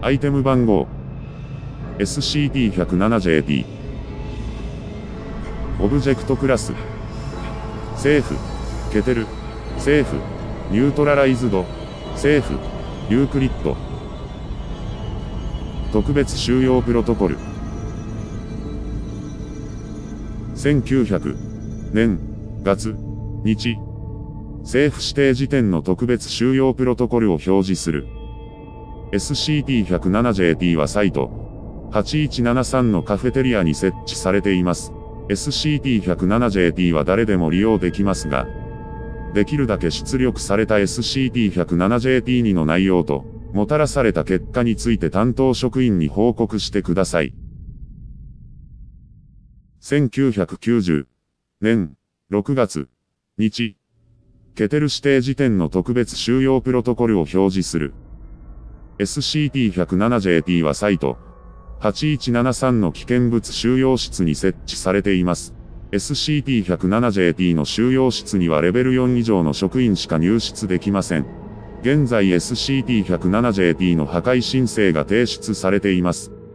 アイテム番号 SCP-107JT オブジェクトクラスセーフ、ケテル、セーフ、ニュートラライズド、セーフ、ユークリッド。特別収容プロトコル。1900年月日政府指定時点の特別収容プロトコルを表示する。SCP-107JT はサイト8173のカフェテリアに設置されています。SCP-107JT は誰でも利用できますが、できるだけ出力された SCP-107JT2 の内容と、もたらされた結果について担当職員に報告してください。1990年6月日ケテル指定時点の特別収容プロトコルを表示する。SCP-107JT はサイト8173の危険物収容室に設置されています。SCP-107JT の収容室にはレベル4以上の職員しか入室できません。現在 SCP-107JT の破壊申請が提出されています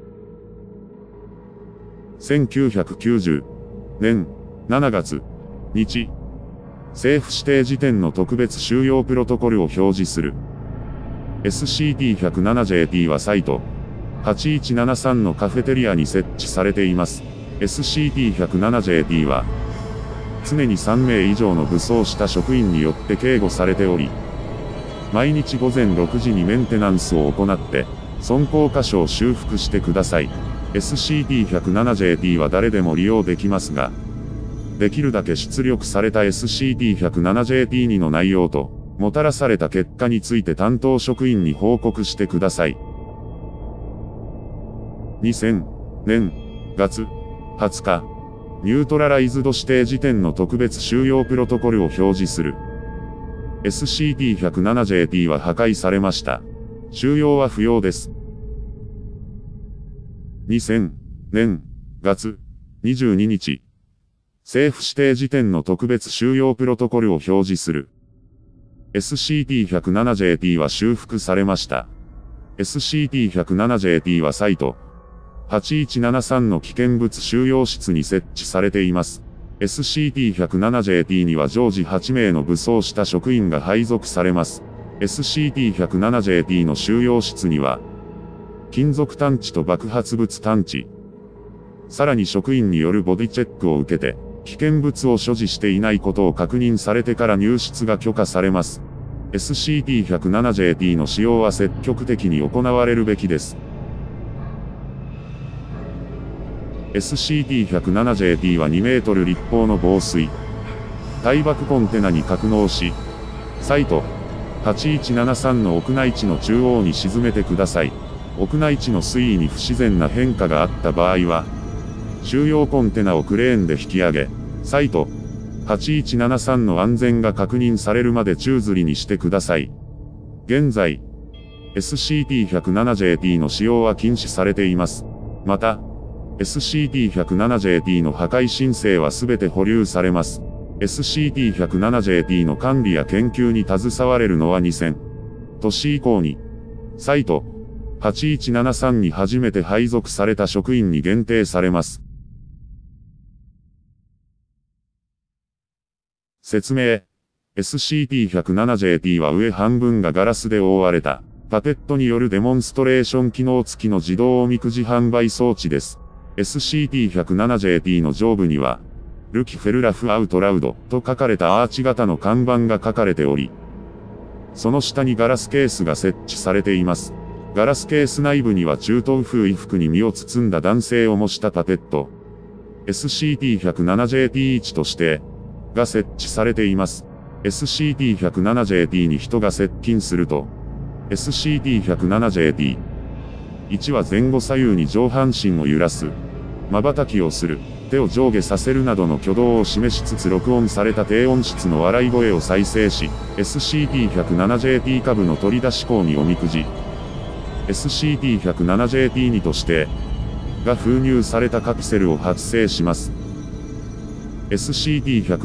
。1990年7月日政府指定時点の特別収容プロトコルを表示する。SCP-107JT はサイト8173のカフェテリアに設置されています。SCP-107JT は常に3名以上の武装した職員によって警護されており、毎日午前6時にメンテナンスを行って損傷箇所を修復してください。SCP-107JT は誰でも利用できますが、できるだけ出力された SCP-107JT2 の内容と、もたらされた結果について担当職員に報告してください。2000年月20日、ニュートラライズド指定時点の特別収容プロトコルを表示する。SCP-107JT は破壊されました。収容は不要です。2000年月22日、政府指定時点の特別収容プロトコルを表示する。SCP-107JT は修復されました。SCP-107JT はサイト8173の危険物収容室に設置されています。SCP-107JT には常時8名の武装した職員が配属されます。SCP-107JT の収容室には、金属探知と爆発物探知、さらに職員によるボディチェックを受けて、危険物を所持していないことを確認されてから入室が許可されます。SCP-107JT の使用は積極的に行われるべきです。SCP-107JT は2メートル立方の防水耐爆コンテナに格納し、サイト8173の屋内地の中央に沈めてください。屋内地の水位に不自然な変化があった場合は、収容コンテナをクレーンで引き上げ、サイト8173の安全が確認されるまで宙吊りにしてください。現在、SCP-107JT の使用は禁止されています。また、SCP-107JT の破壊申請はすべて保留されます。SCP-107JT の管理や研究に携われるのは2000年以降に、サイト8173に初めて配属された職員に限定されます。説明。SCP-107JT は上半分がガラスで覆われた、パペットによるデモンストレーション機能付きの自動おみくじ販売装置です。SCP-107JT の上部には、ルキフェルラフアウトラウドと書かれたアーチ型の看板が書かれており、その下にガラスケースが設置されています。ガラスケース内部には中東風衣服に身を包んだ男性を模したパペット、SCP-107JT1 として、が設置されています。SCP-107JT に人が接近すると、SCP-107JT1 は前後左右に上半身を揺らす、瞬きをする、手を上下させるなどの挙動を示しつつ録音された低音質の笑い声を再生し、SCP-107JT 下部の取り出し口におみくじ、SCP-107JT2 として、が封入されたカプセルを発生します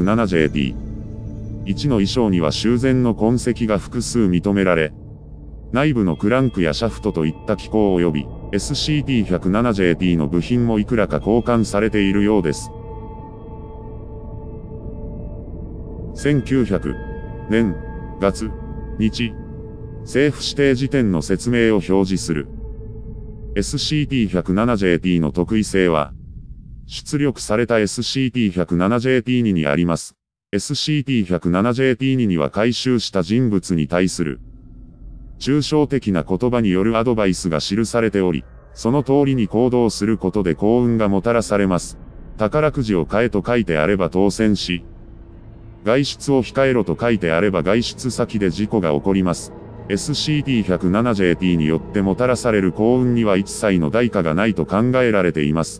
。SCP-107JT1 の衣装には修繕の痕跡が複数認められ、 内部のクランクやシャフトといった機構及び、SCP-107JT の部品もいくらか交換されているようです。1900年月日政府指定時点の説明を表示する。SCP-107JT の特異性は、出力された SCP-107JT2 にあります。SCP-107JT2 には回収した人物に対する、抽象的な言葉によるアドバイスが記されており、その通りに行動することで幸運がもたらされます。宝くじを買えと書いてあれば当選し、外出を控えろと書いてあれば外出先で事故が起こります。SCP-107JT によってもたらされる幸運には一切の代価がないと考えられています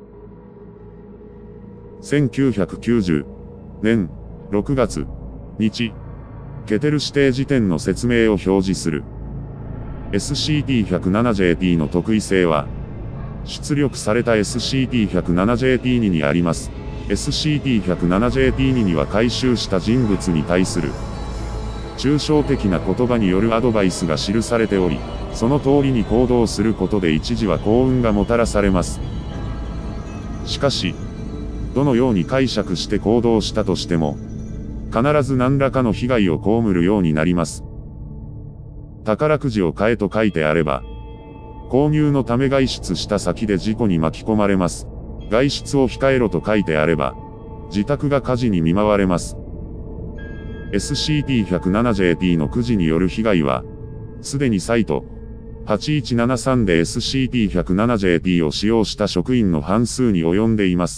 。1990年6月日ケテル指定時点の説明を表示する。SCP-107JT の特異性は、出力された SCP-107JT2 にあります。SCP-107JT2 には回収した人物に対する、抽象的な言葉によるアドバイスが記されており、その通りに行動することで一時は幸運がもたらされます。しかし、どのように解釈して行動したとしても、必ず何らかの被害を被るようになります。宝くじを買えと書いてあれば、購入のため外出した先で事故に巻き込まれます。外出を控えろと書いてあれば、自宅が火事に見舞われます。SCP-107JT のくじによる被害は、すでにサイト8173で SCP-107JT を使用した職員の半数に及んでいます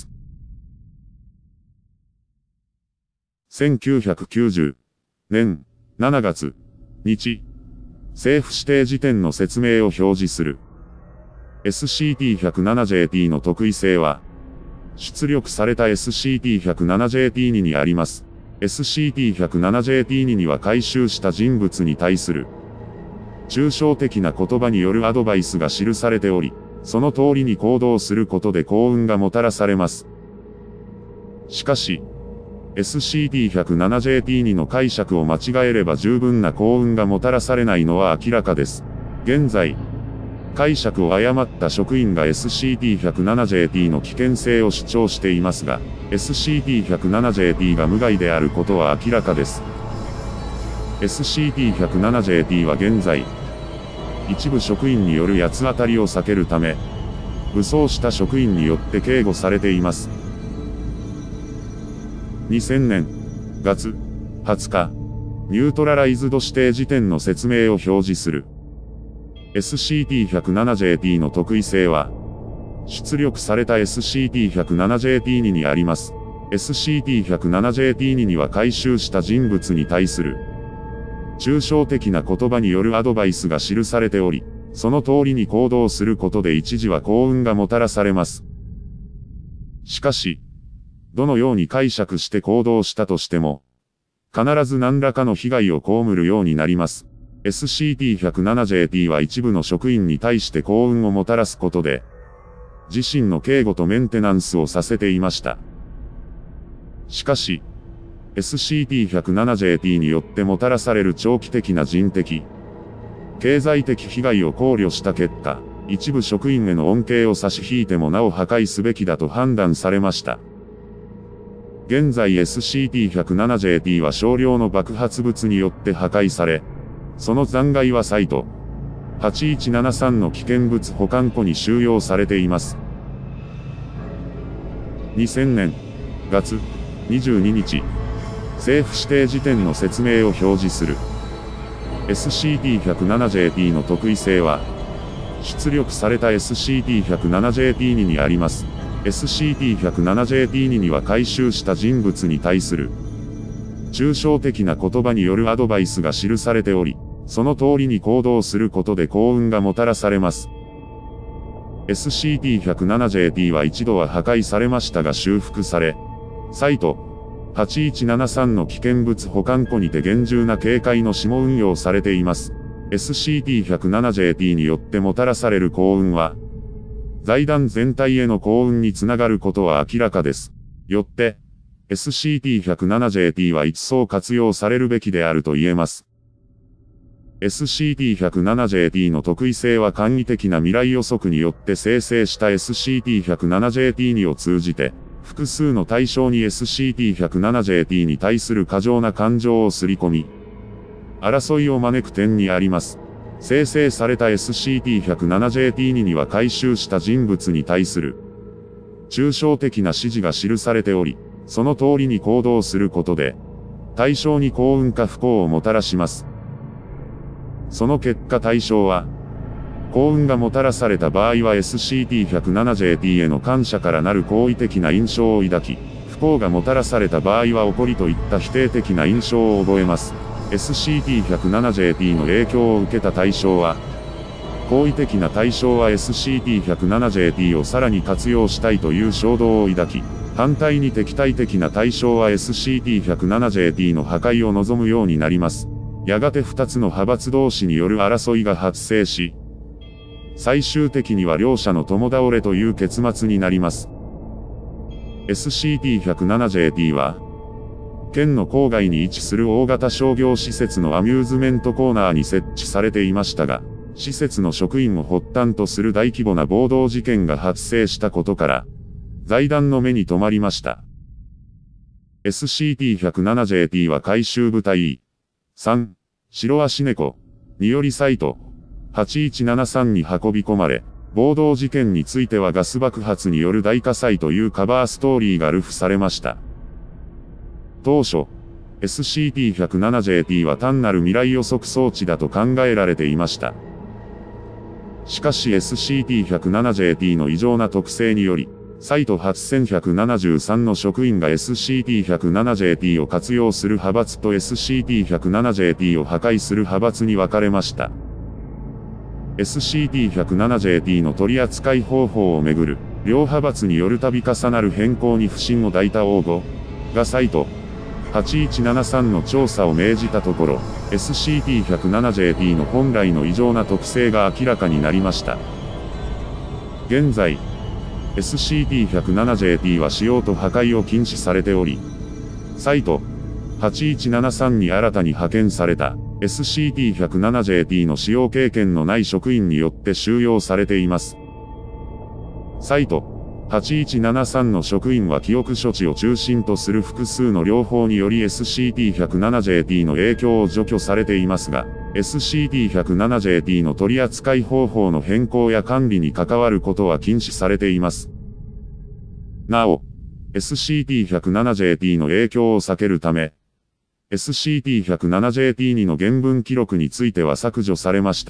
。1990年7月日政府指定時点の説明を表示する。SCP-107JT の特異性は、出力された SCP-107JT2 にあります。SCP-107JT2 には回収した人物に対する、抽象的な言葉によるアドバイスが記されており、その通りに行動することで幸運がもたらされます。しかし、SCP-107JT2 の解釈を間違えれば十分な幸運がもたらされないのは明らかです。現在、解釈を誤った職員が SCP-107JT の危険性を主張していますが、SCP-107JT が無害であることは明らかです。SCP-107JT は現在、一部職員による八つ当たりを避けるため、武装した職員によって警護されています。2000年月20日、ニュートラライズド指定時点の説明を表示する。SCP-107JT の特異性は、出力された SCP-107JT2 にあります。SCP-107JT2 には回収した人物に対する、抽象的な言葉によるアドバイスが記されており、その通りに行動することで一時は幸運がもたらされます。しかし、どのように解釈して行動したとしても、必ず何らかの被害を被るようになります。SCP-107JT は一部の職員に対して幸運をもたらすことで、自身の警護とメンテナンスをさせていました。しかし、SCP-107JT によってもたらされる長期的な人的、経済的被害を考慮した結果、一部職員への恩恵を差し引いてもなお破壊すべきだと判断されました。現在 SCP-107JT は少量の爆発物によって破壊され、その残骸はサイト8173の危険物保管庫に収容されています。2000年月22日、政府指定時点の説明を表示する。SCP-107JT の特異性は、出力された SCP-107JT2 にあります。SCP-107JT2 には回収した人物に対する、抽象的な言葉によるアドバイスが記されており、その通りに行動することで幸運がもたらされます。SCP-107JT は一度は破壊されましたが修復され、サイト8173の危険物保管庫にて厳重な警戒の下運用されています。SCP-107JT によってもたらされる幸運は、財団全体への幸運につながることは明らかです。よって、SCP-107JT は一層活用されるべきであると言えます。 SCP-107JT の特異性は簡易的な未来予測によって生成した SCP-107JT2 を通じて、複数の対象に SCP-107JT に対する過剰な感情を刷り込み、争いを招く点にあります。生成された SCP-107JT2 には回収した人物に対する抽象的な指示が記されており、その通りに行動することで、対象に幸運か不幸をもたらします。その結果対象は、幸運がもたらされた場合は SCP-107JT への感謝からなる好意的な印象を抱き、不幸がもたらされた場合は怒りといった否定的な印象を覚えます。SCP-107JT の影響を受けた対象は、好意的な対象は SCP-107JT をさらに活用したいという衝動を抱き、反対に敵対的な対象は SCP-107JT の破壊を望むようになります。やがて2つの派閥同士による争いが発生し、最終的には両者の共倒れという結末になります。SCP-107JT は、県の郊外に位置する大型商業施設のアミューズメントコーナーに設置されていましたが、施設の職員を発端とする大規模な暴動事件が発生したことから、財団の目に留まりました。SCP-107JT は回収部隊3、白足猫によりサイト8173に運び込まれ、暴動事件についてはガス爆発による大火災というカバーストーリーが流布されました。当初、SCP-107JT は単なる未来予測装置だと考えられていました。しかし SCP-107JT の異常な特性により、サイト8173の職員が SCP-107JT を活用する派閥と SCP-107JT を破壊する派閥に分かれました。SCP-107JT の取り扱い方法をめぐる、両派閥による度重なる変更に不信を抱いた応募がサイト8173の調査を命じたところ、SCP-107JT の本来の異常な特性が明らかになりました。現在、SCP-107JT は使用と破壊を禁止されており、サイト8173に新たに派遣された SCP-107JT の使用経験のない職員によって収容されています。サイト8173の職員は記憶処置を中心とする複数の療法により SCP-107JT の影響を除去されていますが、SCP-107JT の取り扱い方法の変更や管理に関わることは禁止されています。なお、SCP-107JT の影響を避けるため、SCP-107JT2 の原文記録については削除されました。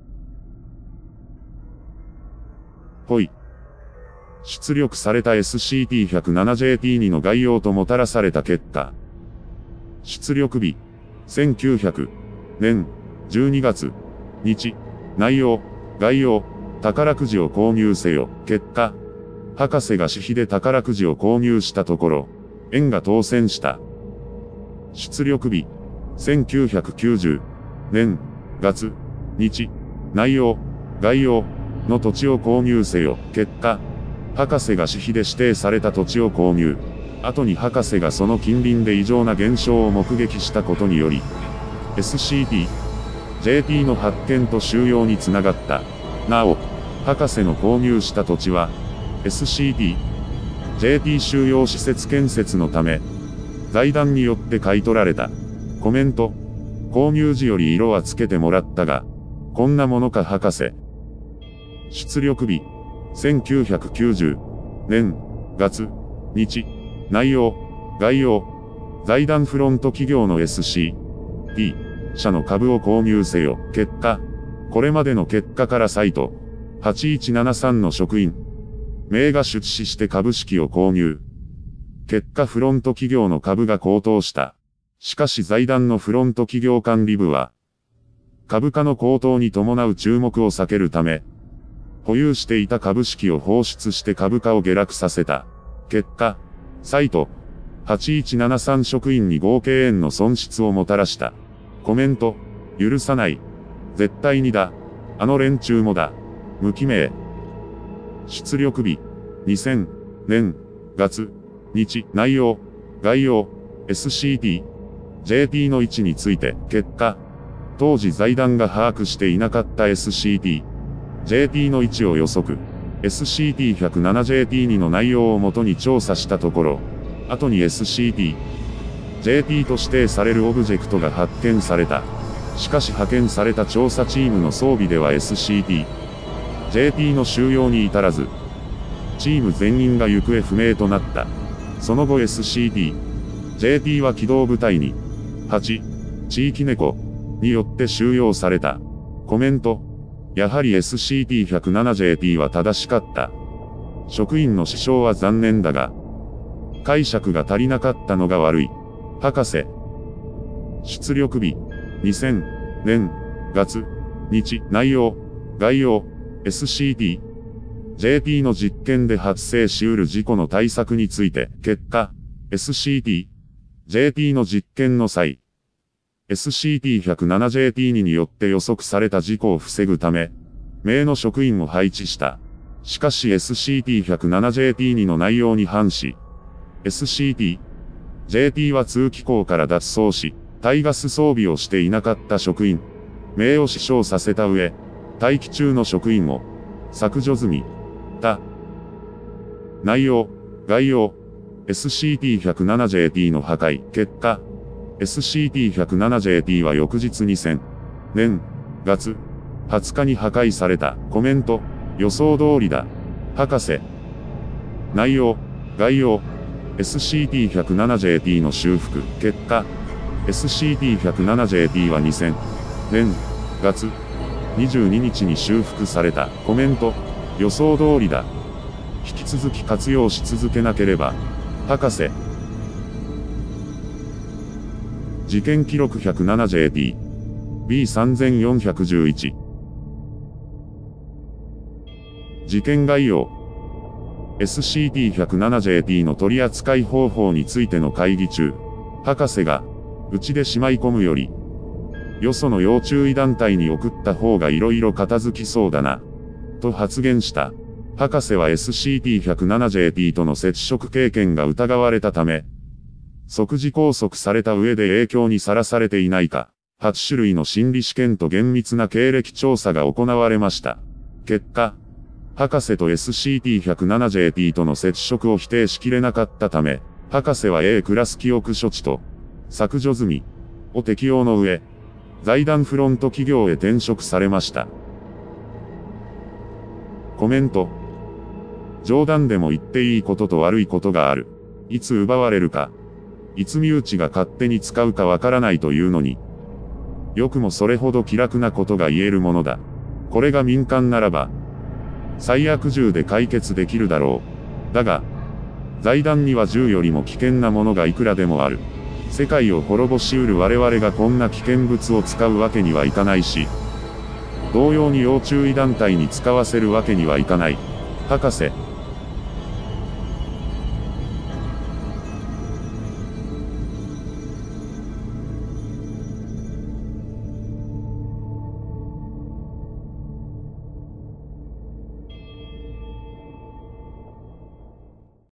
出力された SCP-107JT2 の概要ともたらされた結果。出力日、1900年12月、日、内容、概要、宝くじを購入せよ。結果、博士が私費で宝くじを購入したところ、円が当選した。出力日、1990年月、日、内容、概要の土地を購入せよ。結果、博士が私費で指定された土地を購入。後に博士がその近隣で異常な現象を目撃したことにより、SCP-JT の発見と収容につながった。なお、博士の購入した土地は、SCP-JT 収容施設建設のため、財団によって買い取られた。コメント。購入時より色はつけてもらったが、こんなものか博士。出力日、1990年月、日、内容、概要、財団フロント企業の SCP 社の株を購入せよ。結果、これまでの結果からサイト8173の職員名が出資して株式を購入。結果フロント企業の株が高騰した。しかし財団のフロント企業管理部は、株価の高騰に伴う注目を避けるため、保有していた株式を放出して株価を下落させた。結果、サイト8173職員に合計円の損失をもたらした。コメント。許さない。絶対にだ。あの連中もだ。無記名。出力日。2000年月日内容概要 SCP-JT の位置について結果当時財団が把握していなかった SCP-JT の位置を予測。SCP-107JT2 の内容をもとに調査したところ、後に SCP-JT と指定されるオブジェクトが発見された。しかし派遣された調査チームの装備では SCP-JT の収容に至らず、チーム全員が行方不明となった。その後 SCP-JT は機動部隊に、8、地域猫によって収容された。コメント。やはり SCP-107JT は正しかった。職員の死傷は残念だが、解釈が足りなかったのが悪い。博士。出力日。2000年月日内容概要 SCP-JT の実験で発生し得る事故の対策について結果 SCP-JT の実験の際 SCP-107JT2 によって予測された事故を防ぐため名の職員を配置した。しかし SCP-107JT2 の内容に反し SCP-JT は通気口から脱走し対ガス装備をしていなかった職員、名を死傷させた上、待機中の職員を削除済み。内容、概要、SCP-107JT の破壊、結果、SCP-107JT は翌日2000年月20日に破壊された。コメント、予想通りだ。博士。内容、概要、SCP-107JT の修復、結果、SCP-107JT は2000年月22日に修復された。コメント、予想通りだ。引き続き活用し続けなければ。博士。事件記録 107JT B3411 事件概要 SCP-107JT の取り扱い方法についての会議中、博士がうちでしまい込むより、よその要注意団体に送った方が色々片付きそうだな、と発言した。博士は SCP-107JT との接触経験が疑われたため、即時拘束された上で影響にさらされていないか、8種類の心理試験と厳密な経歴調査が行われました。結果、博士と SCP-107JT との接触を否定しきれなかったため、博士は A クラス記憶処置と、削除済みを適用の上、財団フロント企業へ転職されました。コメント。冗談でも言っていいことと悪いことがある。いつ奪われるか、いつ身内が勝手に使うかわからないというのに、よくもそれほど気楽なことが言えるものだ。これが民間ならば、最悪銃で解決できるだろう。だが、財団には銃よりも危険なものがいくらでもある。世界を滅ぼしうる我々がこんな危険物を使うわけにはいかないし、同様に要注意団体に使わせるわけにはいかない。博士。